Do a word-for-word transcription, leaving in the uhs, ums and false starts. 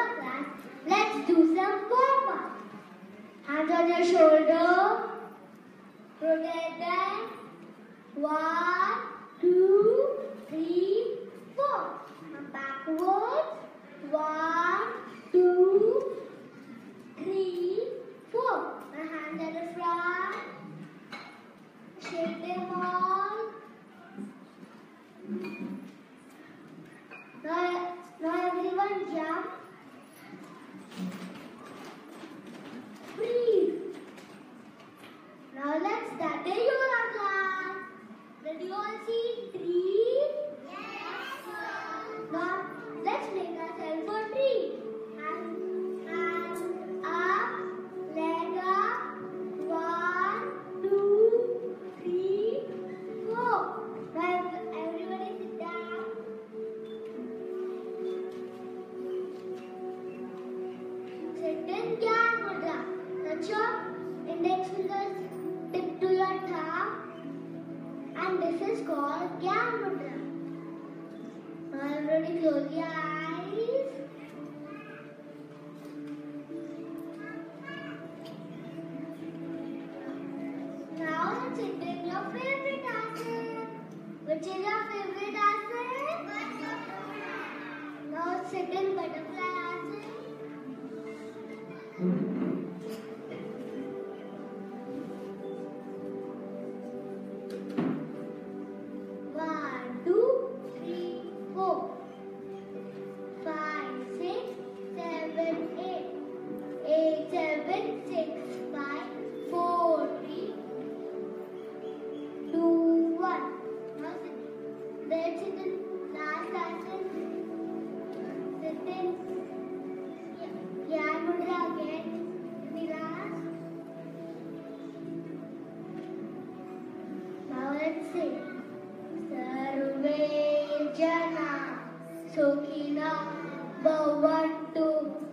class. Let's do some warm up. Hands on your shoulder. Rotate them. One, two, three, four. And backwards. One, two, three, four. And hands at the front. Shake them all. Now, now everyone jump. Breathe. Now let's start the yoga class. Did you all see tree? Yes, sir. Now let's make ourselves a tree. Hand, hand up, leg up. One, two, three, four. Now everybody sit down. Sit in Gyan Mudra. Touch your index fingers tip to your thumb. And this is called Gyan Mudra. Now everybody close your eyes. Now let's sit in your favorite asana. Which is your favorite asana? Now sit in butterfly asana. One, two, three, four, five, six, seven, eight, eight, seven, six, five, four, three, two, one. Now sit. Let's sit in last asana. Sit in Gyan Mudra again. Relax. Now let's sing. Sarve Jana Sukhina Bhavantu